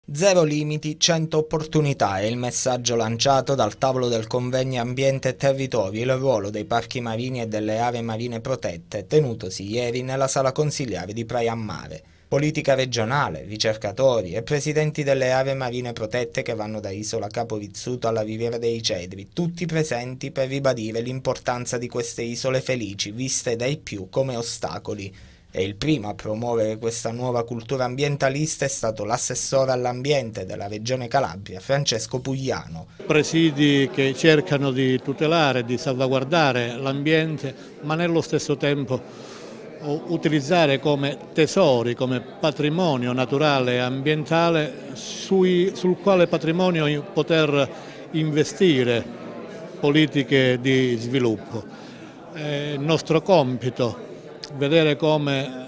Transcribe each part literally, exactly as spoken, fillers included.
Zero limiti, cento opportunità è il messaggio lanciato dal tavolo del convegno Ambiente e Territorio, il ruolo dei parchi marini e delle aree marine protette, tenutosi ieri nella sala consiliare di Praia a Mare. Politica regionale, ricercatori e presidenti delle aree marine protette che vanno da Isola Capo Rizzuto alla Riviera dei Cedri, tutti presenti per ribadire l'importanza di queste isole felici, viste dai più come ostacoli. E il primo a promuovere questa nuova cultura ambientalista è stato l'assessore all'ambiente della Regione Calabria, Francesco Pugliano. Presidi che cercano di tutelare, di salvaguardare l'ambiente, ma nello stesso tempo utilizzare come tesori, come patrimonio naturale e ambientale sui, sul quale patrimonio poter investire politiche di sviluppo. È il nostro compito vedere come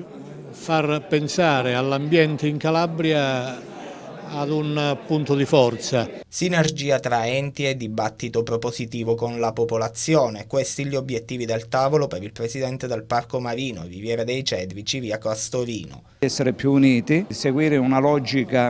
far pensare all'ambiente in Calabria ad un punto di forza. Sinergia tra enti e dibattito propositivo con la popolazione, questi gli obiettivi del tavolo per il presidente del Parco Marino Riviera dei Cedri, Ciriaco Astorino. Essere più uniti, seguire una logica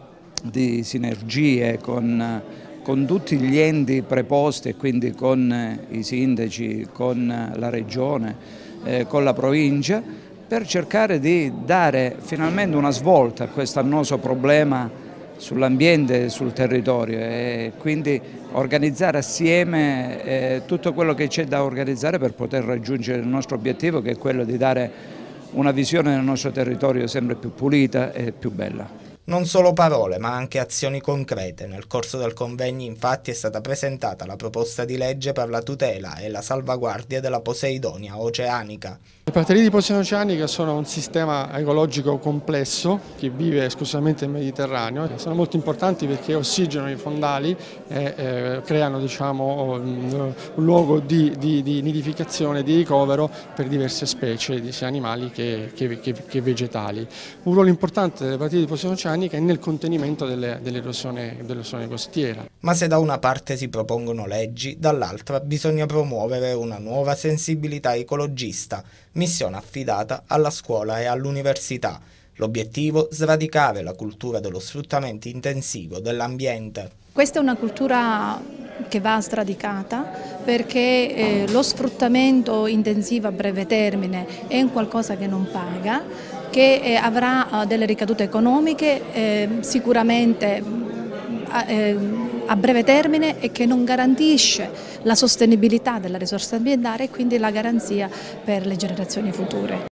di sinergie con, con tutti gli enti preposti e quindi con i sindaci, con la regione, eh, con la provincia, per cercare di dare finalmente una svolta a questo annoso problema sull'ambiente e sul territorio e quindi organizzare assieme eh, tutto quello che c'è da organizzare per poter raggiungere il nostro obiettivo, che è quello di dare una visione del nostro territorio sempre più pulita e più bella. Non solo parole, ma anche azioni concrete. Nel corso del convegno, infatti, è stata presentata la proposta di legge per la tutela e la salvaguardia della Poseidonia oceanica. Le praterie di Poseidonia oceanica sono un sistema ecologico complesso che vive esclusivamente nel Mediterraneo. Sono molto importanti perché ossigenono i fondali e eh, creano diciamo, un, un luogo di, di, di nidificazione e di ricovero per diverse specie, sia animali che, che, che, che vegetali. Un ruolo importante delle praterie di Poseidonia oceanica è nel contenimento dell'erosione dell costiera. Ma se da una parte si propongono leggi, dall'altra bisogna promuovere una nuova sensibilità ecologista, missione affidata alla scuola e all'università. L'obiettivo: sradicare la cultura dello sfruttamento intensivo dell'ambiente. Questa è una cultura che va sradicata perché eh, lo sfruttamento intensivo a breve termine è un qualcosa che non paga, che eh, avrà eh, delle ricadute economiche eh, sicuramente eh, a breve termine e che non garantisce la sostenibilità della risorsa ambientale e quindi la garanzia per le generazioni future.